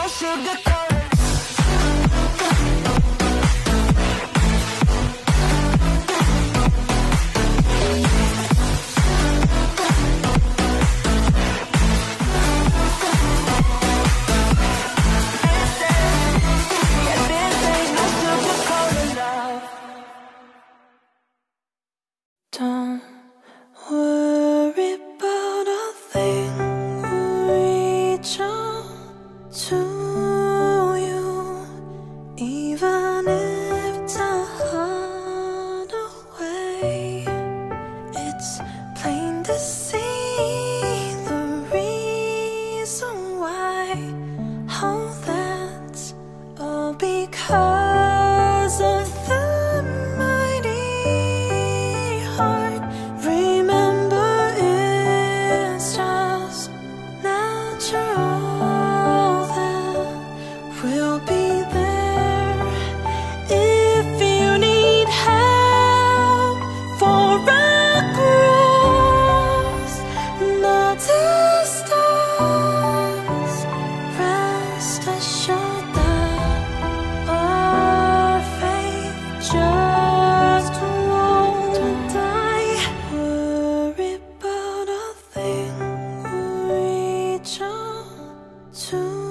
Don't worry about a thing, reach out to you, even if it's a hard away. It's plain to see the reason why. How that's all because of the mighty heart. Remember, it's just natural that we'll be there if you need help for a cruise, not distance. Rest assured that our faith just won't die. Worry about a thing, reach out to